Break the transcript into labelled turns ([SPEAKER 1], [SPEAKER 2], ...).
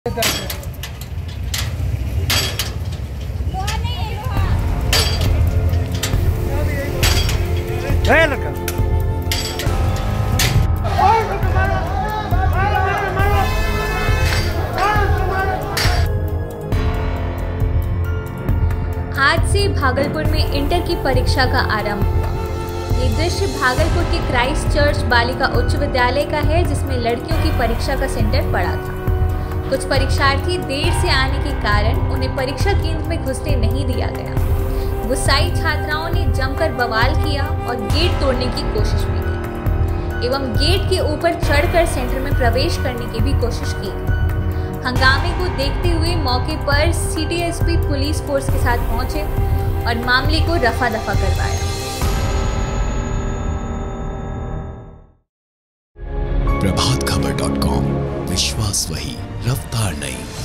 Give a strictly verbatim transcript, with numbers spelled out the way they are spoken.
[SPEAKER 1] आज से भागलपुर में इंटर की परीक्षा का आरंभ हुआ। ये दृश्य भागलपुर के क्राइस्ट चर्च बालिका उच्च विद्यालय का है, जिसमें लड़कियों की परीक्षा का सेंटर पड़ा था। कुछ परीक्षार्थी देर से आने के कारण उन्हें परीक्षा केंद्र में घुसने नहीं दिया गया। गुस्साई छात्राओं ने जमकर बवाल किया और गेट तोड़ने की कोशिश भी की एवं गेट के ऊपर चढ़कर सेंटर में प्रवेश करने की भी कोशिश की। हंगामे को देखते हुए मौके पर सीटीएसपी पुलिस फोर्स के साथ पहुंचे और मामले को रफा दफा करवाया।
[SPEAKER 2] प्रभात खबर डॉट कॉम, विश्वास वही, रफ्तार नहीं।